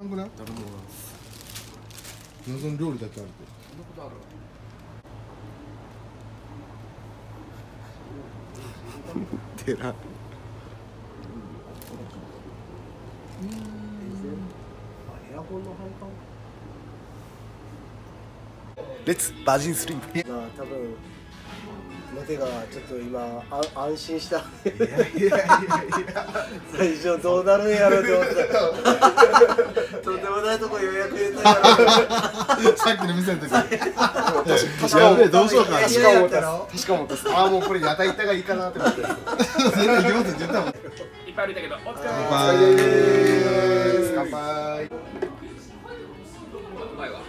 頼みます。謎の料理だけあるけど。そんなことある。寺。 エアコンの配管。 レッツバージンスリープ。 まあ多分の手がちょっと今安心した。 いや最初どうなるんやろうと思った。とんでもないとこ予約入れたやろ。 さっきの店の時。やべえどうしようか。 確か思ったろ。 確か思った。ああもうこれ屋台行ったがいいかなって思って。それ行きますって言ったもん。 いっぱい歩いたけど、お疲れ乾様杯です。乾杯。 うまいわ。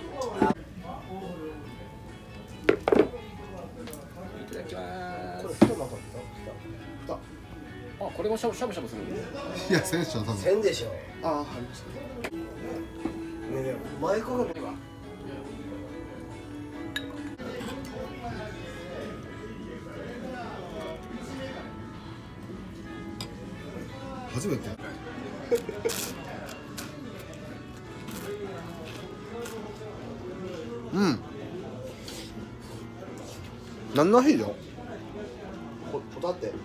いただきます。あ、これもしゃぶしゃぶする。 いやセンション多分。 せんでしょ。 ああ入りました。 ねえねえ前かがみ。 初めて。うん。何の味よ。 ホタテ。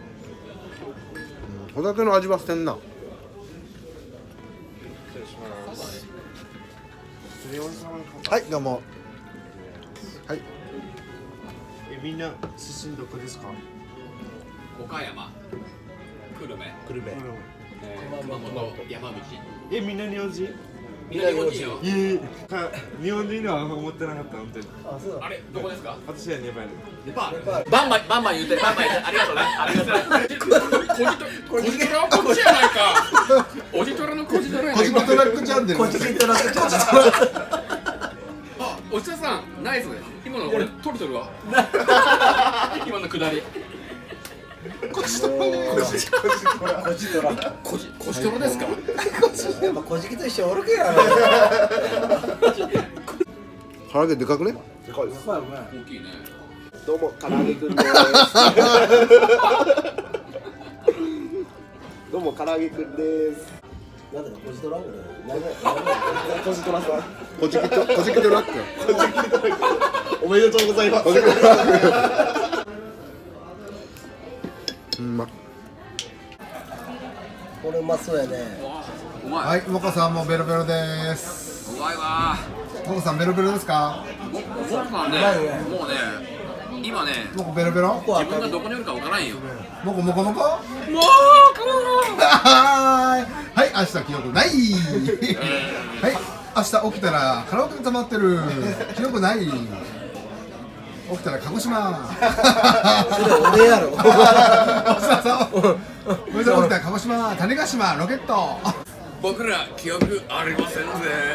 ホタテの味はしてんな。はいどうも。はい。 みんな出身どこですか？ 岡山、久留米、 久留米。 熊本、山口。 みんな日本人？ みんな日本人よ。 日本人のは思ってなかった本当に。 あ、そうだ。 あれ、どこですか？ 私はネパール。 ネパール。バンバン言うて、ありがとうね。ありがとう。こじとらはこっちやないか。おじとらのこじとらやないか。 コジコトラックチャンネル。 こっちにトラックちょっと。 あ、おじさん、ナイス。今の俺取るわ。今のくだり。 コジトラ。 こじとら。 こじとらですか？ やっぱこじきと一緒おるけやろ。 唐揚げでかくね。 でかいです。うまい。 大きいね。 どうも唐揚げくんです。どうも唐揚げくんです。なんだかこじとらんぐらい。こじとらさん。 コジキトラック。 おめでとうございます。 うんま。 これうまそうやね。 うまい。 はい、モコさんもベロベロです。 うまいわ。 モコさんベロベロですか？ 僕はね、もうね、今ね、 モコベロベロ？ 自分がどこにおるかわからんよ。 モコモコモコ？ もう、 はい、明日記憶ない。はい、明日起きたらカラオケが溜まってる。記憶ない。起きたら鹿児島。 それ俺やろ。 起きたら鹿児島、種子島、ロケット。 僕ら記憶ありませんぜ。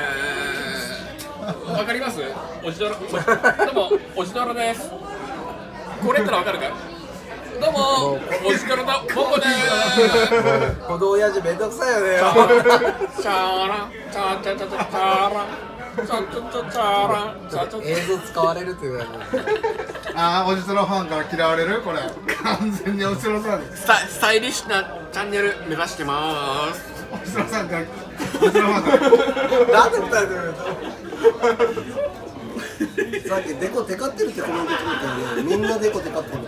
わかります？おじどろ。どうも、おじどろです。これやったらわかるか？どうも、おじどろのモコです。 この親父めんどくさいよね。 チャーラン、チャーチャチャチャチャーラン、チャチャチャチャーラン、チャチャ。 映像使われるっていうやああ、おじとろファンから嫌われるこれ。完全におじとろさん。 スタイリッシュなチャンネル目指してます。 おじとろさんから。おじとろファンから。 なんで二人でさっきデコテカってるってコメント聞いたよね。みんなデコテカってる。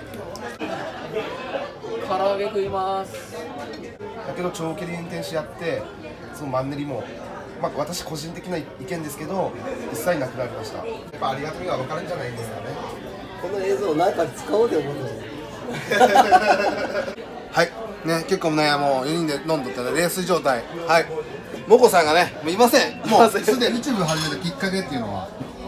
唐揚げ食います。 だけど長距離運転手やってそのマンネリも、まあ、私個人的な意見ですけど一切なくなりました。やっぱありがたみが分かるんじゃないですかね。 この映像を何かに使おうと思うの。 はい、ね、結構ね、もう4人で飲んどったね、泥酔状態。はい。モコさんがね、もういません。もうすでに YouTube 始めたきっかけっていうのは。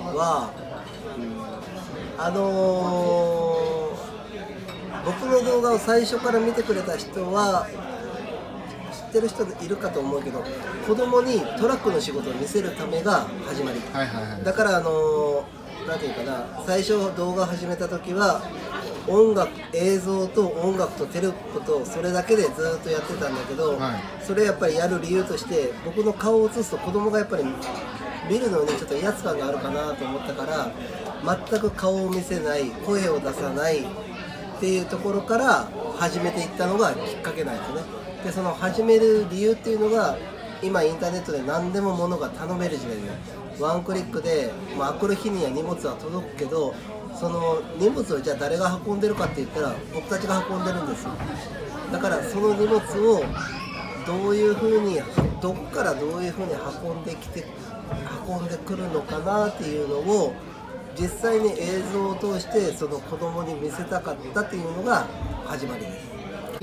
僕の動画を最初から見てくれた人は知ってる人いるかと思うけど、子供にトラックの仕事を見せるためが始まり。 はいはいはい。 だからなんていうかな、最初動画始めた時は映像と音楽とテレコとそれだけでずっとやってたんだけど、 はい、 それやっぱりやる理由として僕の顔を映すと子供がやっぱり見るのにちょっと威圧感があるかなと思ったから、全く顔を見せない、声を出さないっていうところから始めていったのがきっかけなんですね。でその始める理由っていうのが今インターネットで何でも物が頼める時代で、ワンクリックで、まあ、来る日には荷物は届くけど、その荷物をじゃあ誰が運んでるかって言ったら僕たちが運んでるんですよ。だからその荷物をどういうふうに、どこからどういうふうに運んでくるのかなっていうのを実際に映像を通してその子供に見せたかったっていうのが始まりです。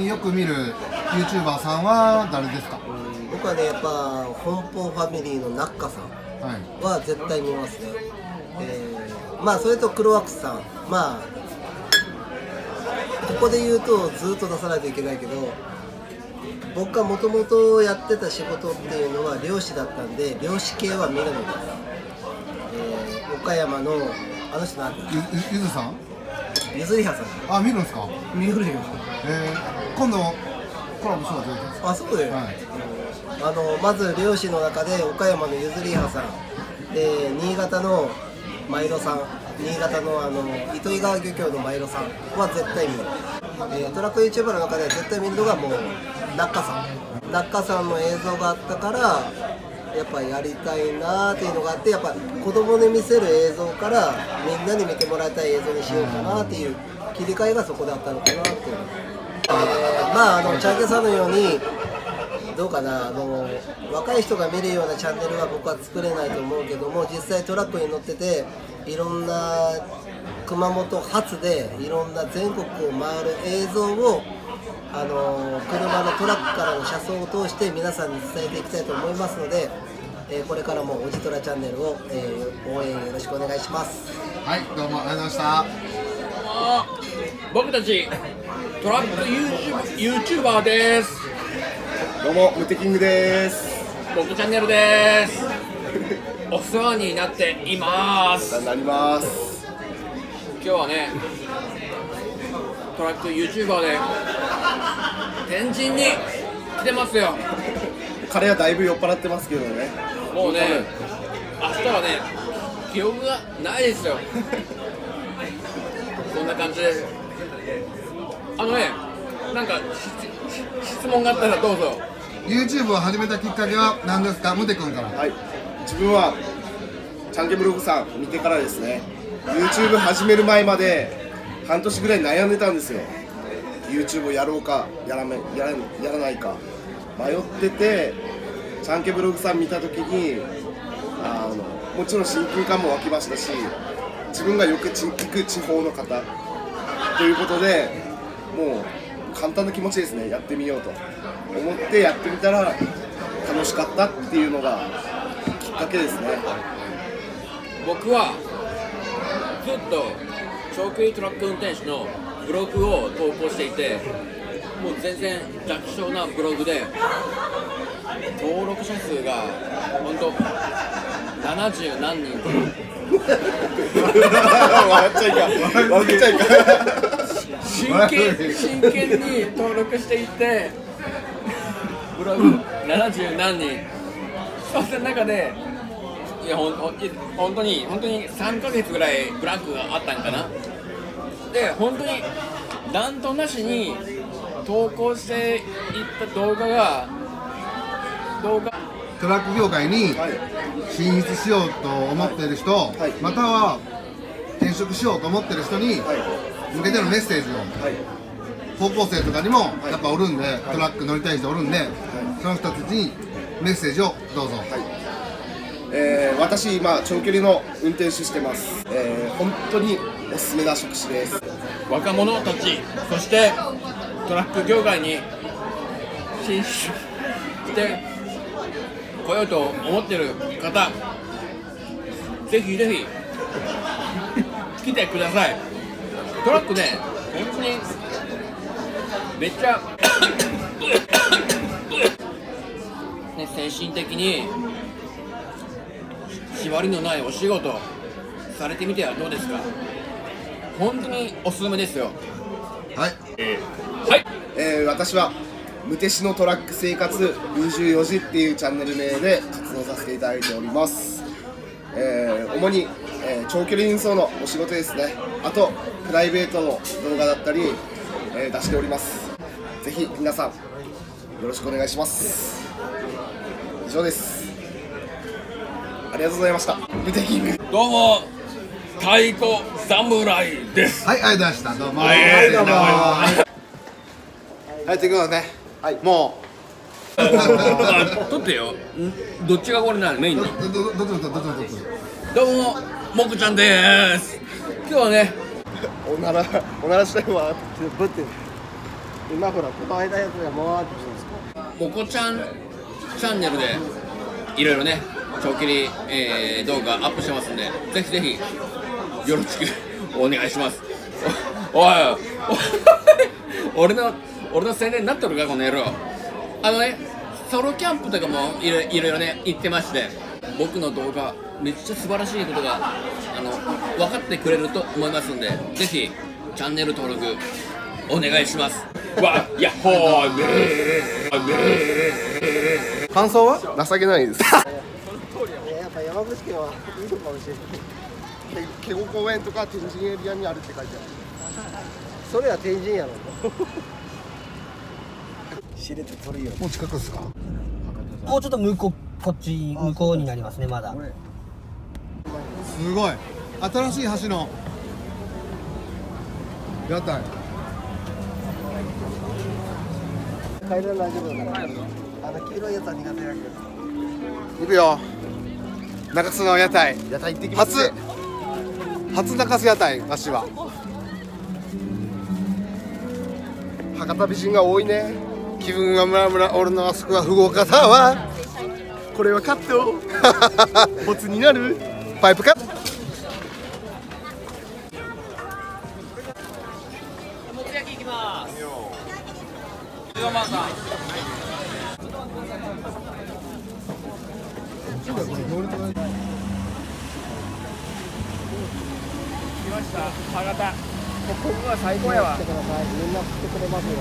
よく見る YouTuber さんは誰ですか？ 僕はね、やっぱ本邦ファミリーのナッカさんは絶対見ますね。まあそれとクロワックスさん、まあここで言うとずっと出さないといけないけど、僕がもともとやってた仕事っていうのは漁師だったんで、漁師系は見るのです。岡山のあの人なんてゆずさん？ ゆずりはさん。 あ、見るんですか？ 見るよ。 今度コラボしようと言ってます。 あ、そうだよ。まず漁師の中で岡山のゆずりはさんで、新潟のマイロさん、新潟の糸魚川漁協のマイロさんは絶対見る。トラック YouTuber の中で絶対見るのがもうナッカさん。ナッカさんの映像があったからやっぱやりたいなーっていうのがあって、やっぱ子供に見せる映像からみんなに見てもらいたい映像にしようかなっていう切り替えがそこであったのかなっていう。まあチャンケさんのようにどうかな、若い人が見るようなチャンネルは僕は作れないと思うけども、実際トラックに乗ってていろんな熊本発でいろんな全国を回る映像を車のトラックからの車窓を通して皆さんに伝えていきたいと思いますので、これからもおじとらチャンネルを、応援よろしくお願いします。 はい、どうもありがとうございました。 僕たちトラック YouTuber です。 どうもムテキングです。 僕チャンネルです。お世話になっています。 なります。 今日はね、トラック YouTuber で天神に来てますよ。 彼はだいぶ酔っ払ってますけどね。 もうね、明日はね、記憶がないですよ。こんな感じです。なんか質問があったらどうぞ。 YouTube を始めたきっかけは何ですか？ムテ君から。 はい、自分はチャンケブログさん見てからですね、 YouTube 始める前まで半年ぐらい悩んでたんですよ。 YouTube をやろうかやらないか迷ってて、チャンケブログさん見た時にもちろん親近感も湧きましたし、自分がよく行く地方の方ということで、もう簡単な気持ちですね、やってみようと思ってやってみたら楽しかったっていうのがきっかけですね。 僕はずっと長距離トラック運転手のブログを投稿していて、もう全然弱小なブログで登録者数が本当70何人笑っちゃいか真剣に登録していて、ブログ70何人、その中でいや本当に3ヶ月ぐらいブランクがあったんかな。で本当になんとなしに投稿していった動画トラック業界に進出しようと思っている人、または転職しようと思っている人に向けてのメッセージを、高校生とかにもやっぱおるんで、トラック乗りたい人おるんで、その人たちにメッセージをどうぞ。 私今長距離の運転手してます。本当におすすめな職種です。 若者たち、そしてトラック業界に進出して来ようと思っている方、ぜひぜひ来てください。トラックね、本当にめっちゃね、精神的に縛りのないお仕事されてみてはどうですか。本当におすすめですよ。 はい、 私はムテシのトラック生活24時っていうチャンネル名で活動させていただいております。主に、長距離運送のお仕事ですね。あとプライベートの動画だったり、出しております。ぜひ皆さんよろしくお願いします。 以上です。ありがとうございました。ムテキング。 どうも太鼓侍です。 はい、ありがとうございました。どうも。 はいどうもはい、ということでね、も撮ってよ。どっちがこれなのメインの。 うどっちどうももくちゃんです。今日はねおならしたいわ。 ぶって今ほらこの間やつがもわーってしてるんですか。 もこちゃんチャンネルでいろいろね長距離、動画アップしてますんで、ぜひぜひよろしくお願いします。おい俺の宣伝になっとるかこの野郎。ソロキャンプとかもいろいろね行ってまして、僕の動画めっちゃ素晴らしいことが分かってくれると思いますんで、ぜひチャンネル登録お願いします。わっやっほーねー。 感想は情けないです。 やっぱ山口県はいいのかもしれない。 ケゴ公園とか天神エリアにあるって書いてある。 それは天神やろ。知れて取るよ。 もう近くですか。 もうちょっとこっち向こうになりますね、まだ。 すごい新しい橋の屋台。 階段大丈夫だから。黄色いやつは苦手だけど。 行くよ。中洲の屋台。 屋台行ってきますね。 初中洲屋台、わしは。 博多美人が多いね。 気分がムラムラ、俺のあそこは不合方は。 これはカット。ボツになる。 パイプカット。 来ました、博多。ここが最高やわ。 来てください。みんな来てくれますよ。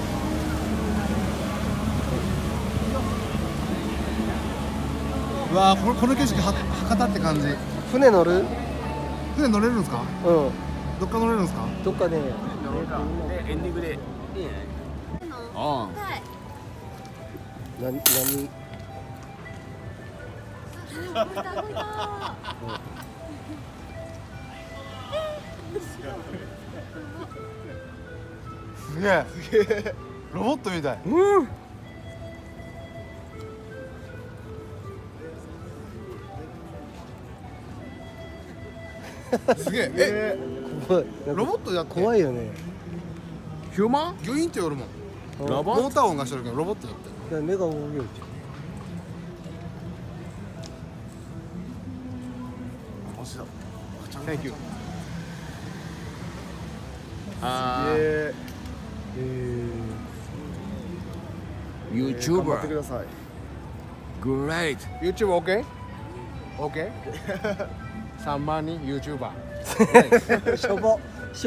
うわー、この景色、博多って感じ。 船乗る？ 船乗れるんですか。 うん。 どっか乗れるんですか。 どっかね。 エンディングでいいね。ああ。 何？ すげえ。ロボットみたい。すげえ。 怖い。 ロボットやって怖いよね。 ヒューマン？ ギュインっておるもん。 ロボモーター音がしてるけどロボットやってる。 目が動くよ。 Thank you。 ああ。YouTuber。 頑張ってください。 Great。 YouTube OK？ OK？ 3万人 YouTuber。 しょぼ。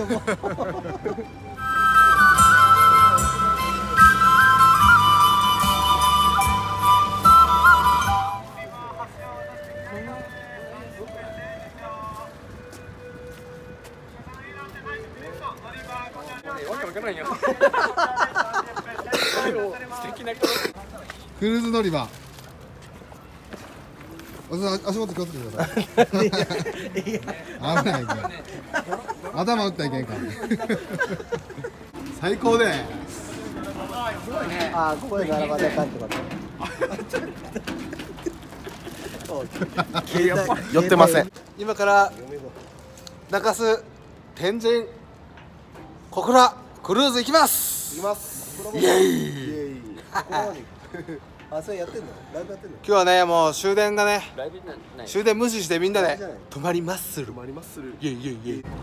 クルーズ乗り場。足元気をつけてください。危ないから。頭打ったらいけんから。最高で。 あ、ここで並ばれたってこと。 寄ってません。 今から中洲天神小倉クルーズ行きます。 行きます。 イエイ。 あ、それやってんの？ライブやってんの？ 今日はね、もう終電がね、 ライブない。 終電無視してみんなで泊まりまする。 止まりまする。 イエイイエイイエイ。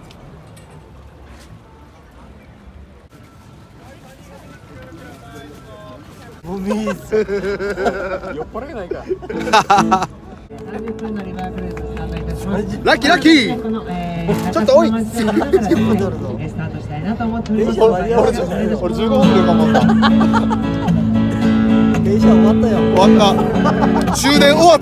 もみーす。 酔っ払えないか。 ラッキーラッキー。ちょっと多い。 10分乗るの。 スタートしたいなと思っております。 俺15分でかもった。 電車終わったよ。 終わった。終電終わった。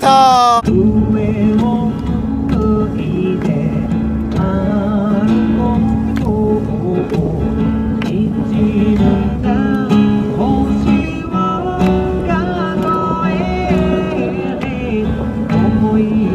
い